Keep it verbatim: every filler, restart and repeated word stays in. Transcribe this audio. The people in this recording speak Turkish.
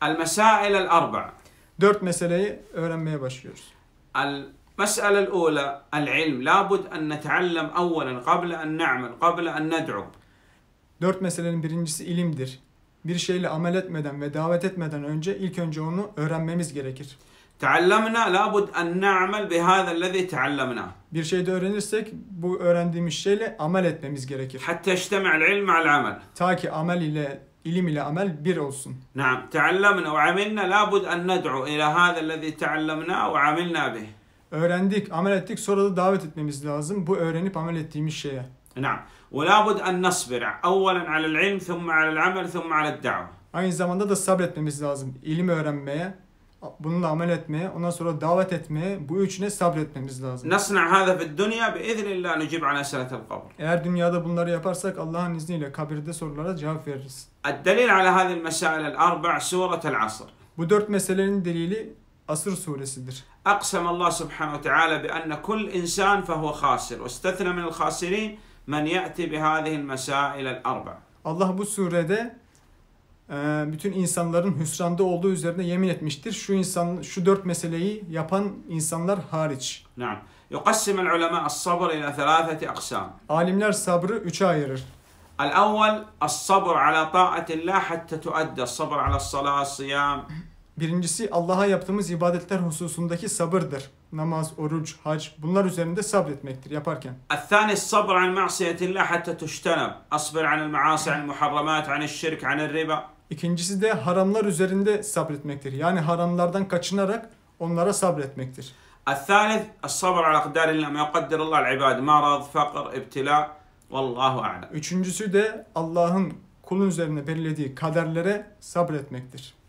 المسائل الأربع. Dört meseleyi öğrenmeye başlıyoruz. المسألة الأولى العلم لابد أن نتعلم أولا قبل أن نعمل قبل أن ندعو. Dört meselenin birincisi ilimdir. Bir şeyle amel etmeden ve davet etmeden önce ilk önce onu öğrenmemiz gerekir. تعلمنا لابد أن نعمل بهذا الذي تعلمناه. Bir şeyde öğrenirsek bu öğrendiğimiz şeyle amel etmemiz gerekir. حتى يجتمع العلم مع العمل. Ta ki amel ile ilim ile amel bir olsun. نعم تعلمنا وعملنا لابد أن ندعو إلى هذا الذي تعلمناه وعملنا به. Öğrendik, amel ettik, sonra da davet etmemiz lazım bu öğrenip amel ettiğimiz şeye. نعم ولابد أن نصبر أولا على العلم ثم على العمل ثم على الدعوة. Aynı zamanda da sabretmemiz lazım. İlim öğrenmeye, bununla amel etmeye, ondan sonra davet etmeye, bu üçüne sabretmemiz lazım. نصنع هذا في الدنيا بإذن الله نجيب على أسئلة القبر. Eğer dünyada bunları yaparsak Allah'ın izniyle kabirde sorulara cevap veririz. الدليل على هذه المسائل الأربع سورة العصر. Bu dört meselenin delili Asr suresidir. أقسم الله سبحانه وتعالى بأن كل إنسان فهو خاسر واستثنى من الخاسرين من يأتي بهذه المسائل الأربع. Allah bu surede bütün insanların hüsranda olduğu üzerine yemin etmiştir. Şu insan, şu dört meseleyi yapan insanlar hariç. نعم. يقسم العلماء الصبر إلى ثلاثة أقسام. Alimler sabrı üçe ayırır. الأول الصبر على طاعة الله حتى تؤدى الصبر على الصلاة الصيام. Birincisi Allah'a yaptığımız ibadetler hususundaki sabırdır. Namaz, oruç, hac bunlar üzerinde sabretmektir yaparken. الثاني الصبر عن معصية الله حتى تجتنب. أصبر عن المعاصي عن المحرمات عن الشرك عن الربا. İkincisi de haramlar üzerinde sabretmektir. Yani haramlardan kaçınarak onlara sabretmektir. الثالث الصبر على أقدار الله ما يقدر الله العباد مرض فقر ابتلاء والله أعلم. Üçüncüsü de Allah'ın kulun üzerine belirlediği kaderlere sabretmektir.